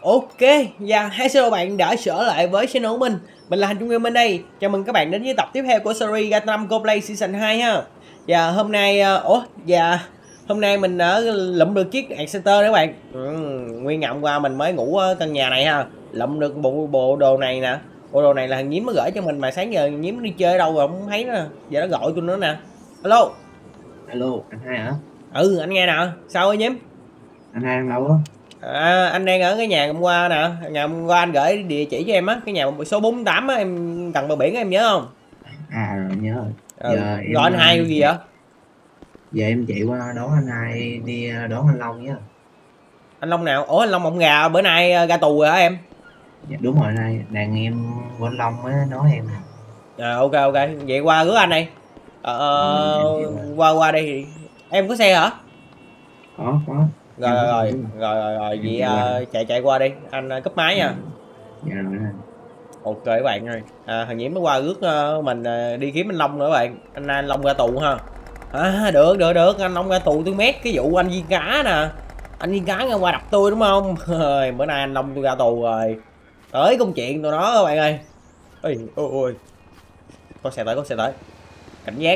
Ok, và hai hello bạn đã trở lại với channel của mình. Mình là Hành Trung Nguyên bên đây. Chào mừng các bạn đến với tập tiếp theo của series Gundam Go Play Season 2 ha. Và hôm nay hôm nay mình đã lụm được chiếc Exciter đó các bạn. Nguyên ngày hôm qua mình mới ngủ ở căn nhà này ha. Lụm được bộ đồ này nè. Bộ đồ này là thằng Nhiếm mới gửi cho mình mà sáng giờ Nhiếm đi chơi đâu rồi không thấy nữa. Giờ nó gọi tôi nữa nè. Hello. Alo, anh hai hả? Ừ, anh nghe nè. Sao ơi Nhiếm? Anh hai đang đâu á? Anh đang ở cái nhà hôm qua nè, ngày hôm qua anh gửi địa chỉ cho em á, cái nhà số 48 á, em gần bờ biển á, em nhớ không? À rồi, nhớ rồi. Ừ, gọi anh hai gì vậy? Giờ em chạy qua đón anh hai đi đón anh Long nhé. Anh Long nào? Ủa anh Long Mộng Gà bữa nay ra tù rồi hả em? Dạ, đúng rồi anh hai, đàn em của anh Long mới nói em nè. Ok ok, vậy qua rước anh đây. Em chạy qua. Qua đây thì em có xe hả? Có. Rồi Em có rồi xe rồi đúng rồi rồi, rồi. em Vậy chạy qua. chạy qua đi, anh cúp máy Dạ, nha. dạ rồi anh hai. Ok các bạn ơi, thằng Nhiễm mới qua rước mình đi kiếm anh Long nữa các bạn. Anh Long ra tù ha. Được, anh Long ra tù tôi mét cái vụ anh viên cá nè. Anh viên cá ngang qua đập tôi đúng không? Bữa nay anh Long tôi ra tù rồi. Tới công chuyện tụi nó các bạn ơi. Ôi. Có xe tới. Cảnh giác.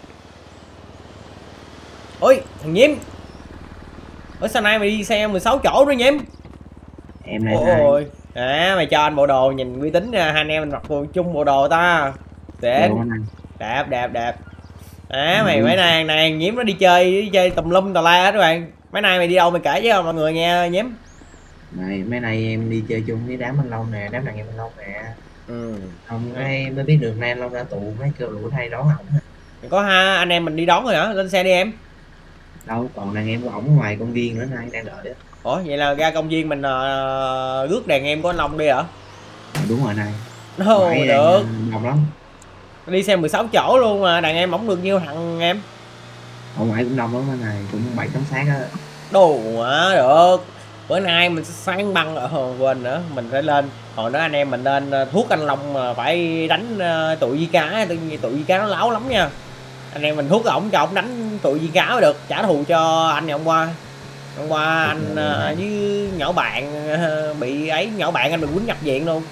Ôi, thằng Nhiễm. Ở sao nay mày đi xe 16 chỗ rồi Nhiễm? Em này anh hai. Ôi. Mày cho anh bộ đồ nhìn uy tín nha, hai anh em mình mặc chung bộ đồ ta. Được Để không anh hai? đẹp. Mày mấy nay Nhiễm nó đi chơi tùm lum tà la hết các bạn. Mấy nay mày đi đâu mày kể với mọi người nghe Nhiễm. Mấy nay em đi chơi chung với đám anh Long nè, đám đàn em anh Long nè. Ừ. Ông ấy mới biết được nay anh Long ra tù, mấy kêu rủ thay đón ổng. Có hai anh em mình đi đón rồi hả? Lên xe đi em. Đâu, còn đàn em của ổng ngoài công viên nữa, anh đang đợi á. Ủa vậy là ra công viên mình rước đàn em của anh Long đi hả? Đúng rồi anh hai. Đâu được. Đông lắm. Đi xe 16 chỗ luôn mà đàn em ổng được nhiêu thằng em. Ở ngoài cũng đông lắm anh này, cũng 7 tấm xác á. Đồ quá được. Bữa nay mình sẽ sáng băng ở quên nữa, mình phải lên. Hồi đó anh em mình lên thuốc anh Long mà phải đánh tụi di cá, tụi di cá nó láo lắm nha. Anh em mình thuốc ổng cho ổng đánh tụi di cá mới được, trả thù cho anh ngày hôm qua. Hôm qua anh với nhỏ bạn bị ấy, nhỏ bạn anh bị quýnh nhập viện luôn.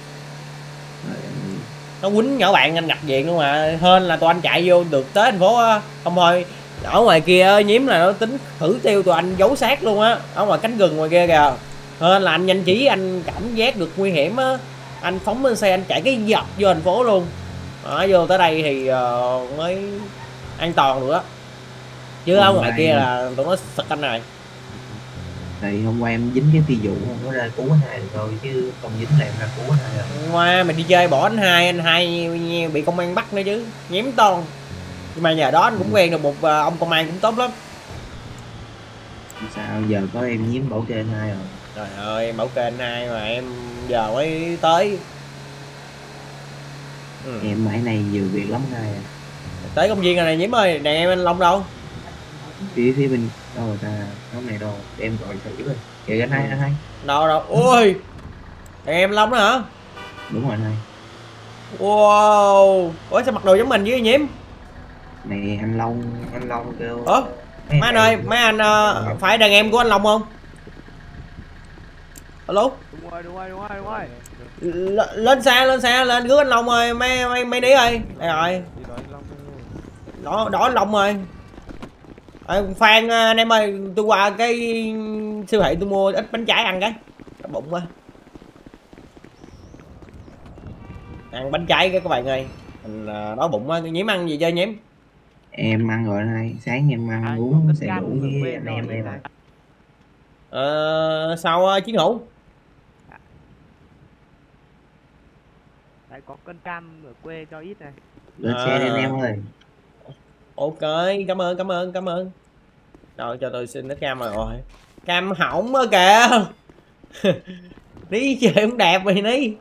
Nó quýnh nhỏ bạn anh nhập viện luôn mà, hên là tụi anh chạy vô được tới thành phố á. Không thôi ở ngoài kia Nhiễm là nó tính thử tiêu tụi anh giấu xác luôn á, ở ngoài cánh rừng ngoài kia kìa. Hên là anh nhanh trí, anh cảm giác được nguy hiểm á, anh phóng lên xe anh chạy cái dọc vô thành phố luôn. Đó, vô tới đây thì mới an toàn được á, chứ ở ngoài kia là tụi nó sực anh này. Thì hôm qua em dính cái phi vụ không có ra cứu anh hai được thôi, chứ không dính là em ra cứu anh hai rồi. Hôm qua mình đi chơi bỏ anh hai bị công an bắt nữa chứ, nhém ton. Nhưng mà nhờ đó anh cũng quen được một ông công an cũng tốt lắm. Sao giờ có em nhiễm bảo kê anh hai rồi. Trời ơi em bảo kê anh hai mà em giờ mới tới. Em mãi này nhiều việc lắm anh hai à. Tới công viên rồi này Nhiễm ơi, đàn em anh Long đâu? Phía bên đâu người ta hôm này đâu để em gọi thử rồi. Kìa anh hai. Đâu ui, đàn em Long đó hả? Đúng rồi anh hai. Wow, ủa sao mặc đồ giống mình với Nhiễm? Này anh Long kêu. Mấy anh ơi, mấy anh phải đàn em của anh Long không? Alo. Đúng rồi. Lên xe lên rước anh Long ơi, mấy đĩa ơi. Đây rồi. Đỏ anh Long ơi. Phan anh em ơi, tôi qua cái siêu thị tôi mua ít bánh trái ăn cái. Bụng quá. Ăn bánh trái cái các bạn ơi. Mình đói bụng quá, Nhiễm ăn gì chơi Nhiễm? Em ăn rồi anh hai, sáng em ăn uống xài đủ với anh em đây mà. Sao chiến hữu? Đấy, có cân cam ở quê cho ít này. Lên xe đi anh em ơi. Ok, cảm ơn. Rồi cho tôi xin cái cam rồi. Cam hỏng á kìa. Đi chơi cũng đẹp mày đi.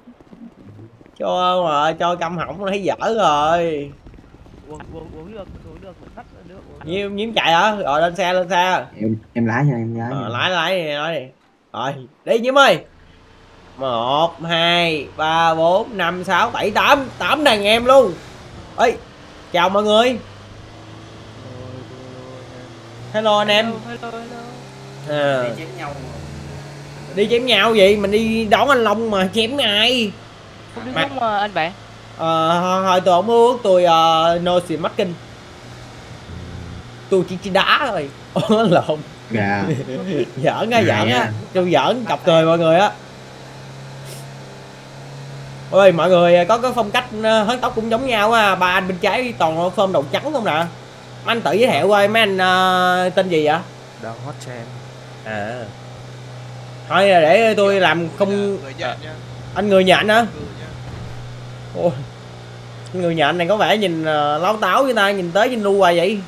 Cho cam hỏng thấy dở rồi. Uống được thắt nước. Nhiễm chạy hả? Rồi lên xe. Em lái cho em lái. Lái đi. Rồi, đi Nhiễm ơi. 1 2 3 4 5 6 7 8 đàn em luôn. Ê, chào mọi người. Hello anh em. Hello. Đi chém nhau vậy? Mình đi đón anh Long mà chém ai? Không đi không mà anh bạn. Thôi tôi không ước, tôi no xì mắt kinh. Tôi chỉ đá thôi. Lộn. Dạ. Giỡn á. Tôi giỡn cặp cười mọi người á. Ôi mọi người có cái phong cách hớt tóc cũng giống nhau á. Ba anh bên trái toàn phơm đầu trắng không nè. Anh tự giới thiệu coi mấy anh tên gì vậy? Đang hot trend. À. Thôi để tôi làm không. Anh người nhện hả? Ôi. Người nhện này có vẻ nhìn láo táo với ta, nhìn tới nhìn lui hoài vậy.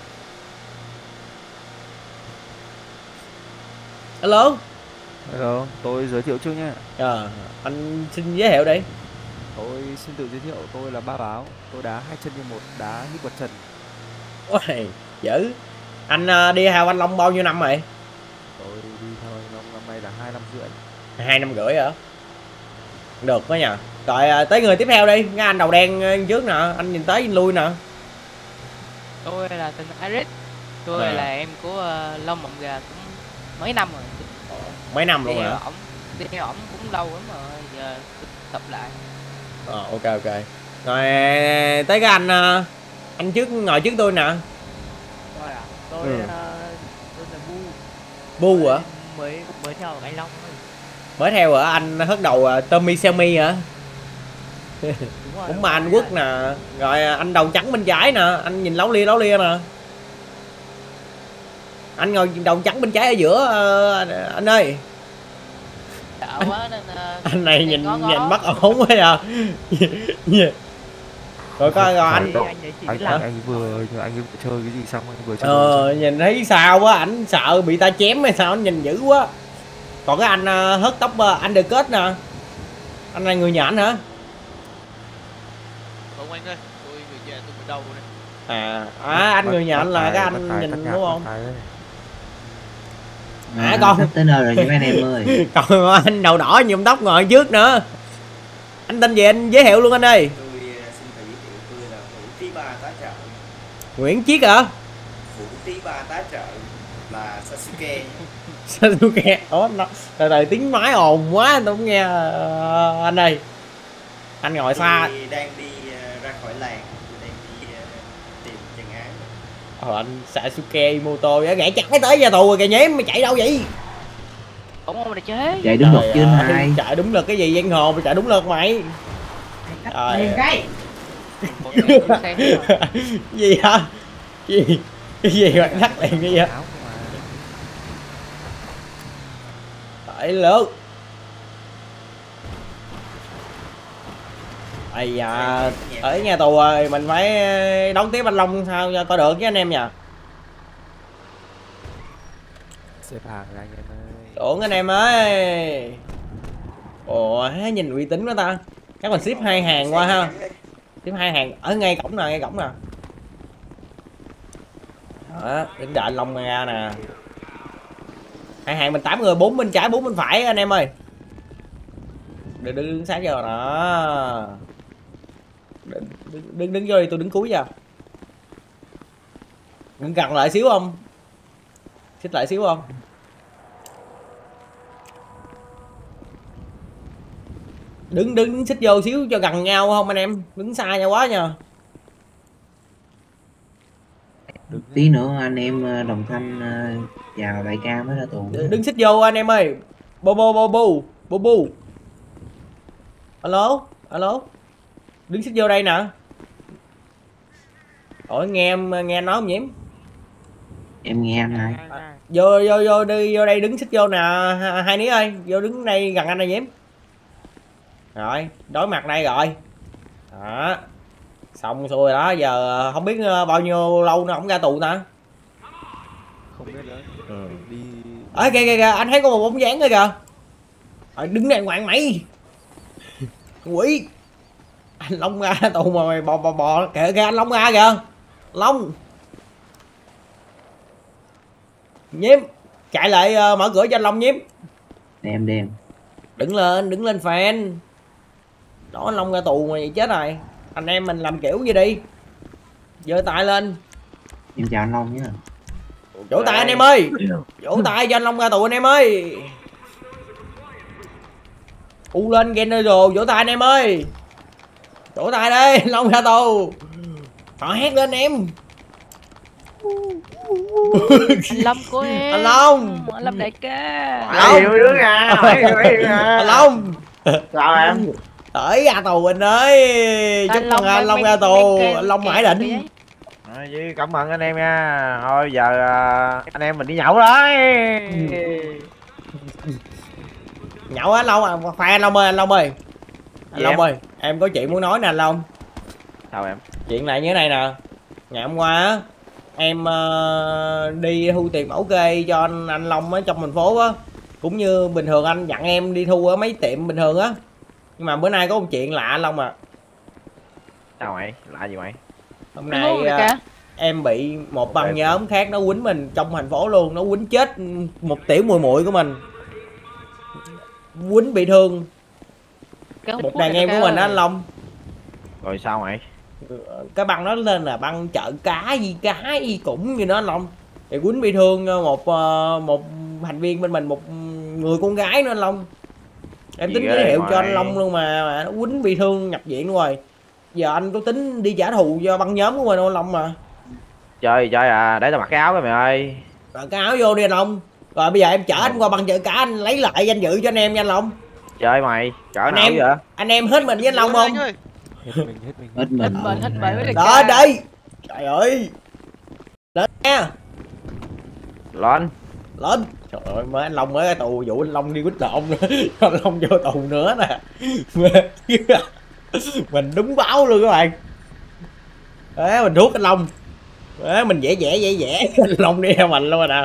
Hello. Hello, tôi giới thiệu trước nha. Anh xin giới thiệu đi. Tôi xin tự giới thiệu, tôi là Ba Báo. Tôi đá 2 chân như một, đá như quật trần. Ôi, dữ. Anh đi theo anh Long bao nhiêu năm rồi? Tôi đi theo anh Long năm nay là 2 năm rưỡi. 2 năm rưỡi hả? Được quá nhờ. Rồi tới người tiếp theo đi, cái anh đầu đen trước nè, anh nhìn tới nhìn lui nè. Tôi là tên Iris. Tôi là em của Long Mộng Gà cũng mấy năm rồi. Mấy năm luôn hả? Đi theo ổng cũng lâu lắm rồi, giờ tập lại. Ok. Rồi tới cái anh trước ngồi trước tôi nè. Tôi là Bu hả? mới theo anh Long thôi. Mới theo hả? Anh hất đầu Tommy Xiaomi hả? Cũng mà anh Quốc nè. Rồi anh đầu trắng bên trái nè, anh nhìn láo lia nè. Anh ngồi đầu trắng bên trái ở giữa anh ơi. Quá nên, anh này nhìn mắt ổn quá à. Rồi coi rồi anh vừa chơi cái gì xong anh vừa chơi. Nhìn thấy sao quá, ảnh sợ bị ta chém hay sao, anh nhìn dữ quá. Còn cái anh hớt tóc anh được kết nè. Anh này người nhện hả? Không anh ơi, tôi người nhà tôi ở đâu đây? Anh người nhện là cái anh nhìn đúng không? Con sắp tới nơi rồi những anh em ơi. Còn anh đầu đỏ nhuộm tóc ngồi trước nữa. Anh tên gì anh giới thiệu luôn anh ơi. Tôi xin phải giới thiệu tôi là Vũ Trí Ba tá trợ. Nguyễn Chiết hả? Vũ Trí Ba tá trợ là Sasuke. Sasuke. Từ tiếng nói ồn quá tôi không nghe anh ơi. Anh ngồi xa. Tôi đang đi ra khỏi làng, tôi đang đi tìm chân ái. Anh Sasuke Imoto gãy trái tới ra tù rồi kìa nhém, mày chạy đâu vậy? Ổng mà chế. Chạy đúng luật chứ hai. Chạy đúng luật cái gì giang hồ mày chạy đúng luật mày. Cái gì hả? Cái gì mà nhắc liền cái gì? Tại lượt. Ây da, ở nhà tù rồi mình phải đón tiếp anh Long sao cho coi được với anh em nha. Xếp hàng ra anh em ơi. Tưởng anh em ơi. Ồ, nhìn uy tín quá ta. Chắc mình ship 2 hàng qua ha. Ship 2 hàng ở ngay cổng nè, Đó, đến đợi anh Long ra nè. 2 hàng mình 8 người, 4 bên trái, 4 bên phải anh em ơi. Đứng sát vô đó. Đứng vô đi, tôi đứng cuối giờ. Đứng gần lại xíu không? Xích lại xíu không? Đứng xích vô xíu cho gần nhau không anh em? Đứng xa nhau quá nha. Tí nữa anh em đồng thanh chào đại ca mới ra tù. Đứng xích vô anh em ơi. Bu. Alo. Đứng xích vô đây nè. Ủa nghe nói không nhiễm? Em nghe anh này. Vô đi vô đây đứng xích vô nè hai ní ơi, vô đứng đây gần anh này nhiễm. Rồi, đối mặt đây rồi. Đó. Xong xuôi đó, giờ không biết bao nhiêu lâu nữa ổng ra tù ta. Không biết nữa. Đi. Kìa, anh thấy có một bóng dáng thôi kìa. Rồi đứng đây ngoạn mày. Quỷ. Anh Long ra tù mà mày bò kìa anh Long ra kìa. Long. Nhiễm, chạy lại mở cửa cho anh Long nhiễm. Đem. Đứng lên fan. Đó anh Long ra tù mà vậy chết rồi. Anh em mình làm kiểu gì đi. Giơ tay lên. Em chào anh Long nhé. Vỗ tay anh em ơi. Vỗ tay cho anh Long ra tù anh em ơi. U lên General, vỗ tay anh em ơi. Vỗ tay đây, Long ra tù. Họ hét lên em. Anh Long của em. Anh Long. Anh Long đại ca. Long. Hiểu đứa nha. Anh Long. Sao em? Tới ra tù anh ơi. Chúc mừng anh Long ra tù. Anh Long mãi đỉnh. Cảm ơn anh em nha. Thôi giờ anh em mình đi nhậu đấy. Nhậu anh Long à, khoan anh Long ơi, anh Long ơi. Anh Gì Long em? ơi, em có chuyện muốn nói nè anh Long. Sao em? Chuyện này như thế này nè. Ngày hôm qua á, em đi thu tiền mẫu kê cho anh Long ở trong thành phố á. Cũng như bình thường anh dặn em đi thu ở mấy tiệm bình thường á. Nhưng mà bữa nay có một chuyện lạ anh Long à. Sao mày? Lạ gì mày? Hôm nay em bị một băng nhóm khác nó quýnh mình trong thành phố luôn. Nó quýnh chết một tiểu muội muội của mình. Quýnh bị thương một đàn em của mình á anh Long. Rồi sao mày? Cái băng nó lên là băng chợ cá gì cũng như đó anh Long. Thì quýnh bị thương một thành viên bên mình, một người con gái nữa anh Long. Em tính giới thiệu cho anh Long luôn mà nó quýnh bị thương nhập viện luôn rồi. Giờ anh có tính đi trả thù cho băng nhóm của mình anh Long mà. Chơi à, để tao mặc cái áo cái mày ơi. Rồi cái áo vô đi anh Long. Rồi bây giờ em chở anh qua băng chợ cá, anh lấy lại danh dự cho anh em nha anh Long. Chơi mày, chở anh nào em vậy? Anh em hết mình với anh Long không? Hết mình. Đó đi. Trời ơi. Lên nha. Lên. Lên. Trời ơi, mới anh Long mới ra tù, vụ anh Long đi quýt lộn nữa. Anh Long vô tù nữa nè. Mình đúng báo luôn các bạn. Đấy, mình thuốc anh Long. Đấy, mình vẽ anh Long đi theo mình luôn rồi nè.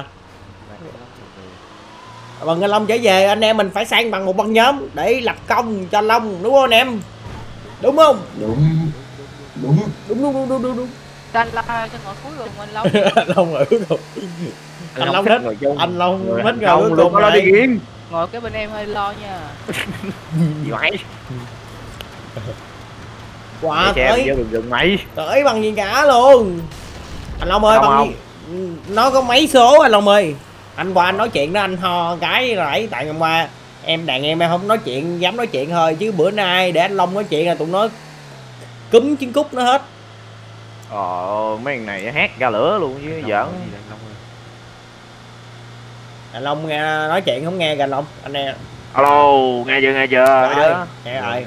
Bằng anh Long trở về, anh em mình phải sang bằng một băng nhóm để lập công cho anh Long, đúng không anh em? Đúng không? Đúng. Anh la cho ngồi cuối cùng anh Long. Anh Long ngồi cuối cùng. Anh Long hết. Anh Long hết ngồi cuối cùng. Nó đi riêng. Ngồi cái bên em hơi lo nha. Gì mày? Quả tới gần mày. tới bằng gì cả luôn. Anh Long ơi, bằng gì? Nó có mấy số anh Long ơi. Anh qua anh nói chuyện đó, anh ho cái rồi. Tại ngày qua đàn em không nói chuyện, dám nói chuyện thôi, chứ bữa nay để anh Long nói chuyện là tụi nó cúm chiến cúc nó hết. Mấy thằng này hét ra lửa luôn chứ giỡn. Anh Long nghe nói chuyện không nghe kìa anh Long, anh nghe. Alo, nghe chưa rồi, nghe rồi.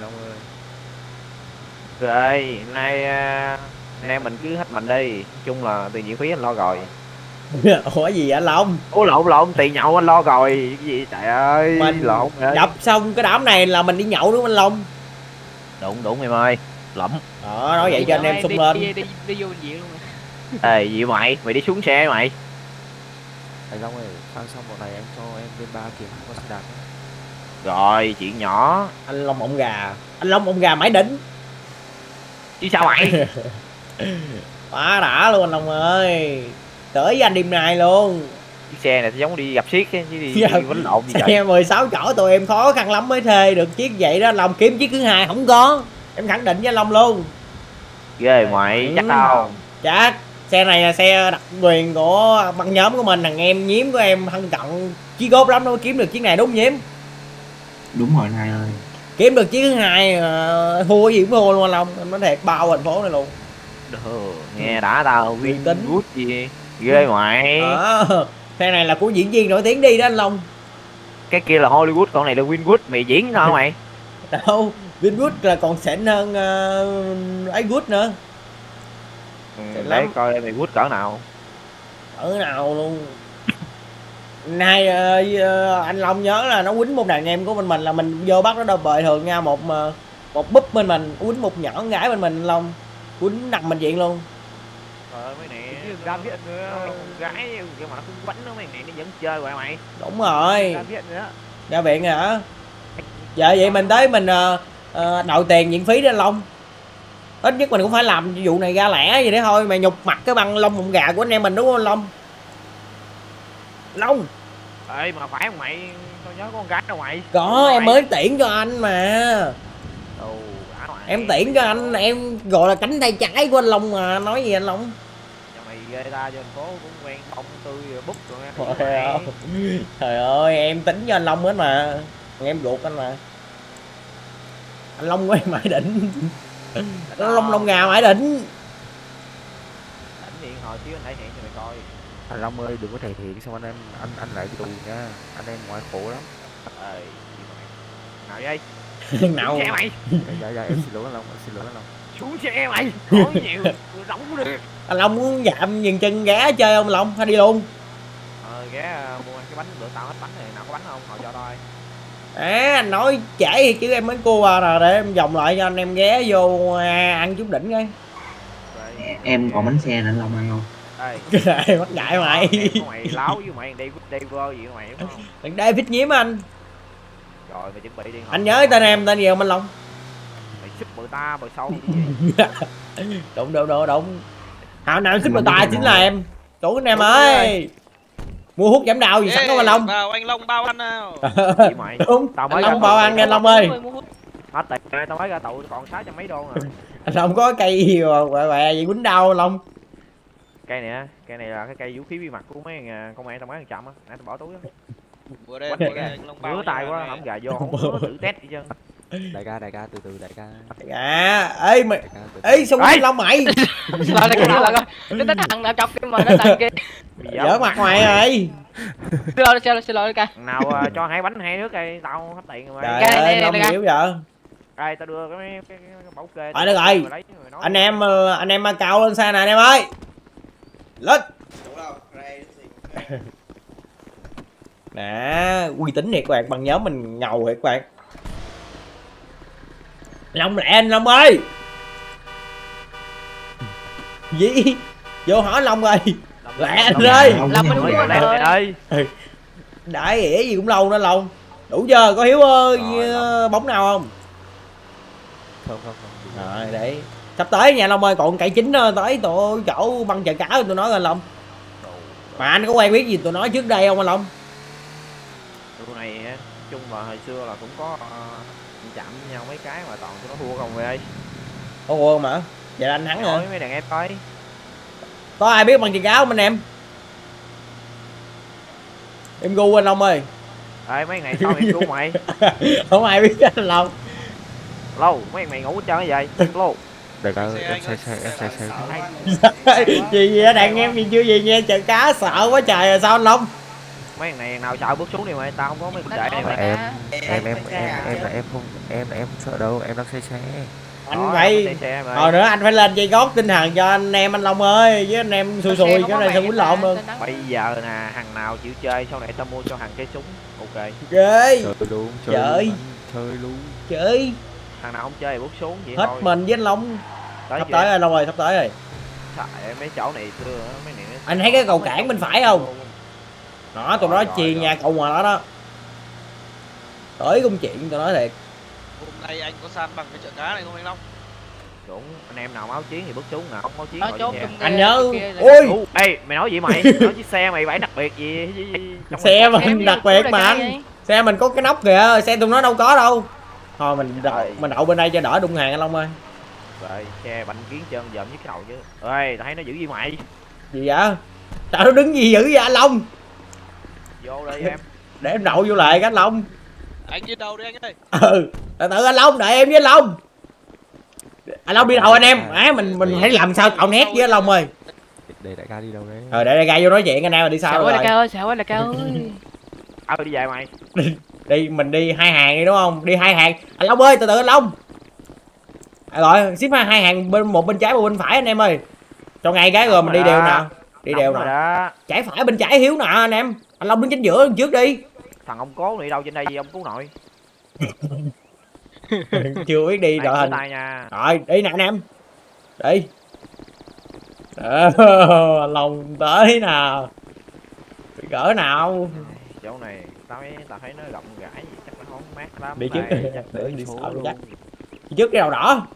Rồi, nay anh em mình cứ hết mình đi. Nói chung là tiền viện phí anh lo rồi. Ủa gì vậy anh Long? Ủa lộn, tiền nhậu anh lo rồi. Cái gì trời ơi, mình lộn ơi. Đập xong cái đám này là mình đi nhậu đúng không anh Long? Đúng em ơi. Lộn. Đó, nói vậy cho anh em sung lên. Đi vô bệnh viện luôn. Ê, gì mày đi xuống xe mày. Anh Long ơi, sang xong một này em cho em lên 3 kiếm con xe đạp. Rồi, chuyện nhỏ. Anh Long ổng gà mãi đỉnh. Chứ sao mày? Quá đã luôn anh Long ơi. Tới với anh đêm nay luôn. Chiếc xe này giống đi gặp xiết chứ đi quánh lộn gì vậy? Xe 16 chỗ tụi em khó khăn lắm mới thuê được chiếc vậy đó anh Long, kiếm chiếc thứ hai không có. Em khẳng định với anh Long luôn. Ghê mày, chắc đâu. Chắc. Xe này là xe đặc quyền của băng nhóm của mình, thằng em Nhiếm của em thân cận chí cốt lắm nó mới kiếm được chiếc này, đúng Nhiếm? Đúng rồi anh ơi. Kiếm được chiếc thứ hai thua gì cũng thua luôn anh Long, em nói thiệt, bao thành phố này luôn. Nghe đã tao Uy tín Winwood gì ghê mày. Xe này là của diễn viên nổi tiếng đi đó anh Long. Cái kia là Hollywood, con này là Winwood, mày diễn sao mày? Đâu, Winwood là còn xịn hơn iWood nữa. Để coi mày Wood cỡ nào. Cỡ nào luôn. Nay anh Long nhớ là nó quýnh một đàn em của mình là mình vô bắt nó đâu bời thường nha, một búp bên mình quýnh một nhỏ con gái bên mình, anh Long quýnh nằm bệnh viện luôn. Mấy này ra viện nữa, gái nhưng mà nó không quánh nó, mấy này nó vẫn chơi hoài mày. Đúng rồi. Ra viện nữa. Ra viện rồi hả? Dạ vậy mình tới mình đòi tiền viện phí đó anh Long. Ít nhất mình cũng phải làm vụ này ra lẻ gì đấy thôi, mày nhục mặt cái băng lông bụng gà của anh em mình đúng không anh Long? Long. Ê mà phải không mày? Tao nhớ có con gái đâu mày. Có, em mới tiễn cho anh mà. Em tiễn cho anh, em gọi là cánh tay trái của anh Long mà, nói gì anh Long? Mày ghê ta, trên phố cũng quen bông tươi búp rồi. Trời ơi, em tính cho anh Long hết mà. Em ruột anh mà. Anh Long ơi mãi đỉnh. Long Ngà mãi đỉnh. Đánh điện hồi xíu anh thể hiện cho mày coi. Anh Long ơi đừng có thể hiện xong anh lại bị tù nha. Anh em ngoại khổ lắm. Ơi, nào vậy? Nào. Xuống xe mày. Dạ em xin lỗi anh Long, em xin lỗi anh Long. Xuống xe mày. Nói nhiều, rỗng đi. Anh Long muốn dạm dừng chân ghé chơi không Long hay đi luôn? Ghé mua cái bánh bữa tao hết bánh này, nào có bánh không? Hồi cho tôi. Anh nói trễ chứ em mới cua qua rồi để em vòng lại cho anh em ghé vô ăn chút đỉnh cái. Em còn bánh xe nữa anh Long ăn không? Ê, bắt ngại mày. Mày láo với mày đi vơ gì mày đúng không? Đừng David nhiếm anh. Rồi mày chuẩn bị đi. Anh nhớ tên em tên gì không anh Long? Mày xích bự ta bự sâu gì? Đúng. Hào nào xích bự ta chính là em. Chủ anh em ơi. Mua hút giảm đau gì sẵn không anh Long? Bao anh Long bao ăn nào. Mày. Đúng. Tao Anh Long bao ăn nha anh Long ơi. Hết tiền tao mới ra tụ còn 600 mấy đô rồi. Anh Long có cây gì mà quẹ gì quýnh đau anh Long? Cây này là cái cây vũ khí bí mật của mấy công an tao mấy trăm á, nãy tao bỏ túi á. Bữa đây anh Long bao. Rửa tay quá không gà vô không có tự test gì chứ. Đại ca từ từ đại ca. Ê mày. Ê xong anh Long mày. Lại coi. Nó đánh thằng nào chọc cái mà nó thằng kia. Giở mặt mày rồi. Xin lỗi ca. Nào cho 2 bánh 2 nước đây, tao hết tiền rồi mày. Trời ơi, Long hiểu vậy. Đây tao đưa cái bảo kê. Được rồi. Anh em cao lên xe này anh em ơi. Lên. Nè, uy tín thiệt các bạn, bằng nhóm mình ngầu thiệt các bạn. Long lẹ anh Long ơi. Gì? Vô hỏi Long ơi. Lẹ anh ơi. Long mới đúng rồi ơi. Đại ỉa gì cũng lâu nữa Long. Đủ chưa? Có Hiếu bóng nào không? Không. Rồi đấy. Sắp tới nha Long ơi, còn cậy chính tới tụi chỗ băng chợ cá tụi nói anh Long. Mà anh có quen biết gì tụi nói trước đây không anh Long? Tụi này chung là hồi xưa là cũng có chạm với nhau mấy cái mà toàn tụi nó thua không vậy. Ủa mà. Vậy là anh thắng rồi. Mấy đàn em coi. Có ai biết băng chợ cá không anh em? Em gu anh Long ơi. Ê mấy ngày sau em gu mày. Không ai biết anh Long. Lâu, mấy mày ngủ hết trơn cái vậy? Lâu. Đại ca em say. Gì vậy đàn em gì chưa gì nghe chợ cá sợ quá trời rồi sao anh Long? Mấy này nào sợ bước xuống đi mày, tao không có mấy con chạy này mày. Em không sợ đâu, em đang say xe. Anh phải hồi nữa anh phải lên dây gót tinh thần cho anh em anh Long ơi, với anh em xui cái này sao quýnh lộn luôn. Bây giờ nè, thằng nào chịu chơi sau này tao mua cho thằng cây súng. Ok. Ghê. Chơi luôn. Chơi. Thằng nào không chơi thì bước xuống vậy hết thôi. mình với anh Long. Sắp tới anh Long ơi, sắp tới rồi. Trời, mấy chỗ này xưa mấy này. Anh thấy cái cầu cảng bên phải không? Đó tụi nó chuyền nhà cậu ngoài đó đó. Tới công chuyện tụi nói thiệt. Hôm nay anh có san bằng cái chợ cá này không anh Long? Đúng, anh em nào máu chiến thì bước xuống, nào không máu chiến anh nhớ. Ôi ê mày nói gì mày? Nói chiếc xe mày phải đặc biệt gì? Xe mình đặc biệt mà anh. Xe mình có cái nóc kìa, xe tụi nó đâu có đâu. Thôi mình đậu bên đây cho đỡ đụng hàng anh Long ơi. Rồi xe bánh kiến chân dợm với cái đầu chứ. Ơi tao thấy nó giữ gì mày? Gì vậy? Sao nó đứng gì dữ vậy anh Long? Vô đây em. Để em đậu vô lại cái anh Long. Anh đi đâu đi anh ơi? Từ từ anh Long, đợi em với anh Long. Anh Long đi đầu anh em. Mình phải làm sao tạo nét với anh Long ơi. Để đại ca đi đâu đấy? Để đại ca vô nói chuyện anh em rồi đi sao rồi. Đại ca ơi, sao đại ca ơi. Đi về mày. Đi mình đi 2 hàng đi đúng không? Đi 2 hàng. Anh Long ơi, từ từ anh Long. Rồi, ship 2 hàng một bên trái một bên phải anh em ơi. Cho ngay cái rồi mình đi đều nè. Đi đều nè. Trái phải bên trái Hiếu nè anh em. Anh Long đứng chính giữa trước đi. Thằng ông cố này đâu trên đây gì ông cố nội. Chưa biết đi đội hình. Rồi, đi nè anh em. Đi. Anh Long tới nào. Cỡ nào. Chỗ này tao thấy nó rộng rãi gì chắc nó không mát lắm. Đi trước đi sau chắc. Đi trước cái đầu đỏ.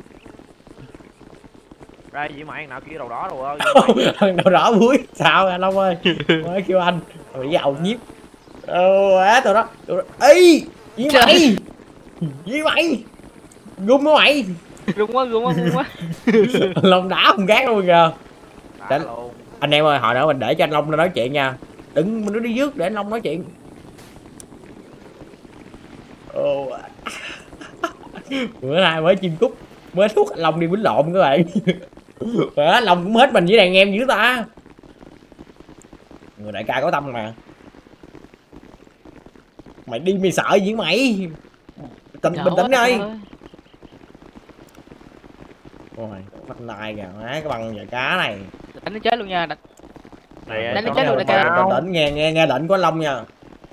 Đây vậy mà nào kia đầu đỏ rồi ơi. Đầu đỏ muối. Sao anh Long ơi? Mới kêu anh. Rồi giàu nhiếp. Á tụi đó. Ê! Gì mày? Gì mày? Gung đó mày. Gung quá. Long đá không gác luôn kìa. Anh em ơi, hồi nữa mình để cho anh Long nói chuyện nha. Đừng mình đi trước để anh Long nói chuyện. Bữa nay mới chim cút, mới thuốc anh Long đi quýnh lộn các bạn. Anh Long cũng hết mình với đàn em dữ ta. Người đại ca có tâm mà. Mày đi mày sợ gì mày? Bình tĩnh ơi. Ôi, bắt nai kìa, má cái bằng giờ cá này. Đánh nó chết luôn nha. Đánh nó chết luôn đại ca. Bình tĩnh, nghe lệnh của anh Long nha.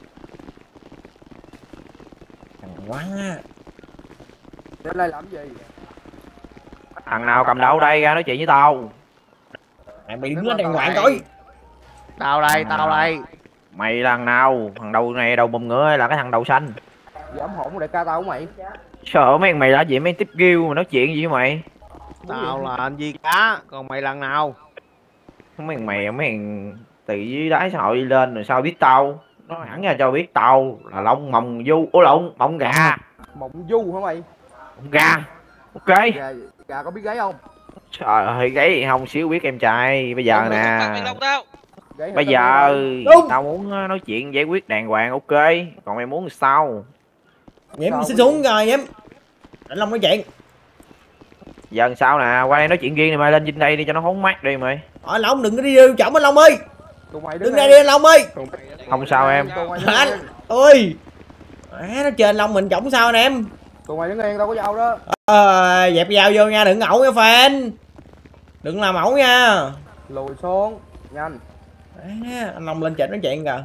Thằng quá. Đến đây làm gì? Thằng nào cầm đầu đây ra nói chuyện với tao. Mày bị đứng lên đàng hoàng coi. Tao đây. Mày là thằng nào? Thằng đầu này đầu bùm ngựa hay là cái thằng đầu xanh? Dám hổn của đại ca tao mày. Sợ mấy thằng mày đã vậy mấy tiếp kêu mà nói chuyện gì với mày? Tao là anh Di Cá, còn mày là thằng nào? Mấy thằng từ dưới đáy xã hội đi lên rồi sao biết tao? Nó hẳn ra cho biết tao là Long Mồng Du, Mộng Gà. Mộng Du hả mày? Mộng Gà. Ok. Gà có biết gáy không? Trời ơi, gáy không xíu biết em trai. Bây giờ nè. Bây giờ tao muốn nói chuyện giải quyết đàng hoàng, ok. Còn mày muốn sao? Em xin xuống rồi em. Anh Long nói chuyện. Giờ sao nè, qua đây nói chuyện riêng này mày, lên trên đây đi cho nó hóng mát đi mày. Anh Long đừng có đi chổng anh Long ơi. Đừng ra đi anh Long ơi. Không sao em. Anh ơi. Nó chơi anh Long mình chổng sao anh em. Tụi mày đứng yên tao có dao đó. Dẹp dao vô nha, đừng ẩu nha fan. Đừng làm ẩu nha. Lùi xuống, nhanh. Anh Long lên trển nói chuyện kìa.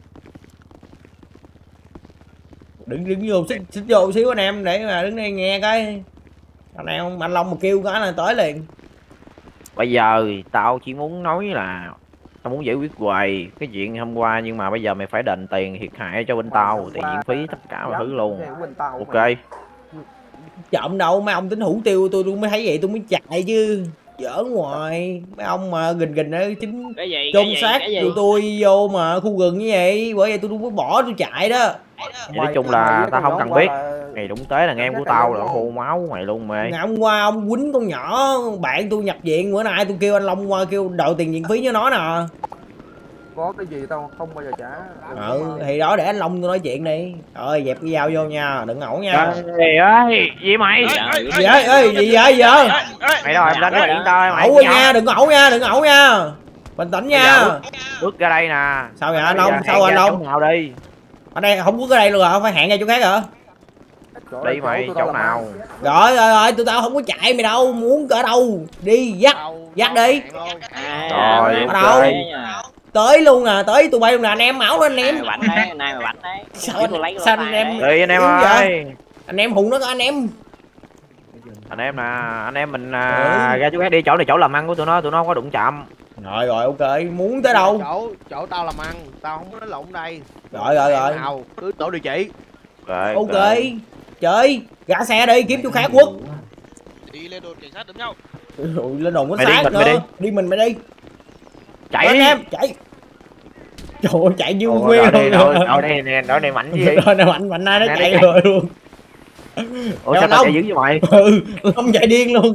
Đứng vô xích vô xíu anh em để mà đứng đây nghe cái. Anh Long mà kêu cái là tới liền. Bây giờ tao chỉ muốn nói là tao muốn giải quyết hoài cái chuyện hôm qua, nhưng mà bây giờ mày phải đền tiền thiệt hại cho bên tao, tiền viện phí tất cả mọi thứ luôn. Ok. Chậm đâu, mấy ông tính hủ tiêu tôi mới thấy vậy tôi mới chạy chứ. Giỡn ngoài, mấy ông mà gình ở chính chôn xác tụi tôi vô mà khu rừng như vậy, bởi vậy tôi không có bỏ tôi chạy đó. Nói chung là tao không cần biết. Ngày đúng tế là nghe em của tao là hô máu mày luôn mày. Ngày hôm qua ông quýnh con nhỏ bạn tôi nhập viện, bữa nay tôi kêu anh Long qua kêu đòi tiền viện phí cho nó nè. Có cái gì tao không bao giờ trả. Thì đó để anh Long tôi nói chuyện đi. Rồi dẹp cái dao vô nha, đừng ẩu nha. Gì ơi, gì mày? Gì ơi, gì vậy giờ? Mày đâu em lên cái điện tao mày. Ẩu nha, đừng ẩu nha, đừng ẩu nha. Bình tĩnh nha. Bước ra đây nè. Sao vậy anh Long? Sao anh Long? Nào đi. Ở đây không bước ở đây luôn hả? Phải hẹn ra chỗ khác hả? Đi mày, chỗ nào? Rồi, tụi tao không có chạy mày đâu, muốn cỡ đâu. Đi, dắt đi. Rồi, ở đâu? Tới luôn nè, tới tụi bay luôn nè, anh em ảo lên anh em. Bảnh đấy, nay mà bảnh đấy. Sao anh em? Đi anh em ơi. Anh em hùng nó có anh em. Anh em nè, anh em mình ra chỗ khác đi, chỗ này chỗ làm ăn của tụi nó không có đụng chạm. Rồi ok, muốn tới đâu? Chỗ tao làm ăn, tao không có nói lộn đây. Rồi. Nào, cứ tổ địa chỉ. Ok. Chơi, gã xe đi, kiếm chỗ khác Quốc. Đi lên đồn cảnh sát đấm nhau. Lên đồn cảnh sát nữa. Đi mình mày đi. Chạy anh em, chạy. Trời ơi, chạy như nguyên luôn. Đó này mạnh gì? Đó này mạnh nay nó chạy rồi luôn. Ủa sao tao chạy dữ vậy mày? Không chạy điên luôn.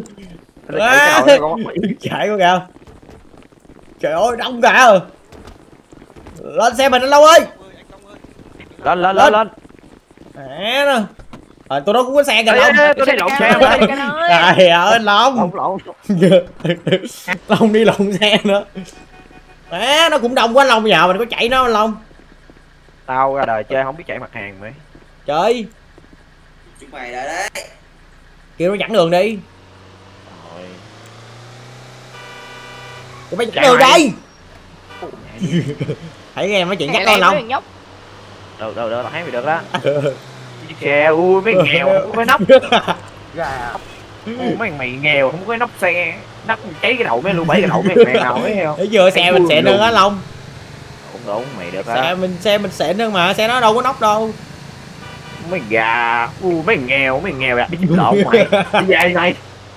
Chạy quá kìa. Trời ơi, đông kìa. Lên xe mình anh Long ơi. Lên. Tôi đó cũng có xe kìa Long. Tôi đi lộn xe mày. Trời ơi anh Long. Long đi lộn xe nữa. Nó cũng đông quá anh Long, giờ mình có chạy nó anh Long. Tao ra đời chơi không biết chạy mặt hàng mày. Trời. Chúng mày lại đấy. Kêu nó dẫn đường đi. Rồi. Tụi bay dẫn đường đi. Thấy nghe nói chuyện dắt con Long. Được, tao thấy mày được đó. Chiếc xe, ui mấy nghèo không có nóc. Mấy mày nghèo không có nóc xe. Nóc cháy cái đầu mấy luôn, 7 cái đầu mấy mẹ nào ấy không? Thấy chưa, xe mình xịn hơn á Long. Đúng mày được đó. Xe mình xịn hơn mà, xe nó đâu có nóc đâu. Mấy gà, mấy nghèo đặt đi chịu lộn mày. Cái gì này?